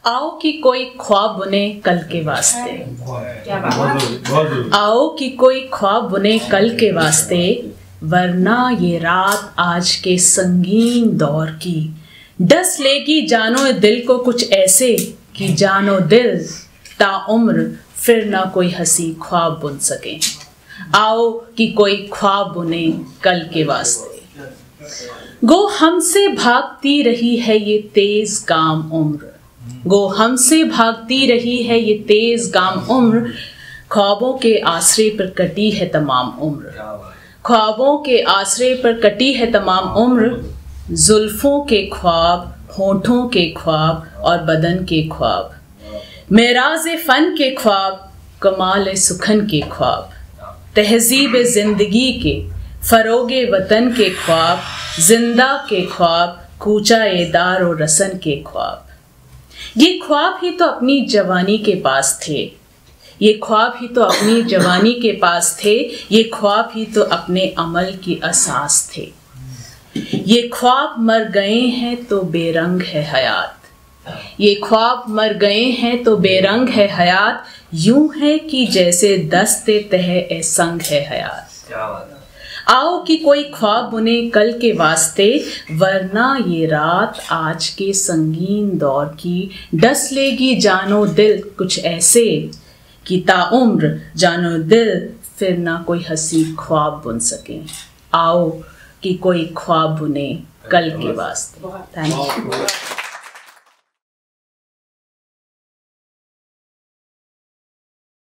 आओ कि कोई ख्वाब बुने कल के वास्ते। आओ कि कोई ख्वाब बुने कल के वास्ते, वरना ये रात आज के संगीन दौर की डस लेगी जानो दिल को कुछ ऐसे कि जानो दिल ताउम्र फिर ना कोई हंसी ख्वाब बुन सके। आओ कि कोई ख्वाब बुने कल के वास्ते। गो हमसे भागती रही है ये तेज गाम उम्र, गो हमसे भागती रही है ये तेज गाम उम्र, ख्वाबों के आसरे पर कटी है तमाम उम्र, ख्वाबों के आसरे पर कटी है तमाम उम्र, जुल्फों के ख्वाब, होठों के ख्वाब और बदन के ख्वाब, मेराज फन के ख्वाब, कमाल सुखन के ख्वाब, तहजीब जिंदगी के, फरोगे वतन के ख्वाब, जिंदा के ख्वाब, कूचा दार और रसन के ख्वाब। ये ख्वाब ही तो अपनी जवानी के पास थे, ये ख्वाब ही तो अपनी जवानी के पास थे, ये ख्वाब ही तो अपने अमल की असास थे। ये ख्वाब मर गए हैं तो बेरंग है हयात, ये ख्वाब मर गए हैं तो बेरंग है हयात, यूं है कि जैसे दस्ते तह ए संग है हयात। आओ कि कोई ख्वाब बुने कल के वास्ते, वरना ये रात आज के संगीन दौर की डस लेगी जानो दिल कुछ ऐसे कि ताउम्र जानो दिल फिर ना कोई हंसी ख्वाब बुन सके। आओ कि कोई ख्वाब बुने कल के वास्ते। Thank you.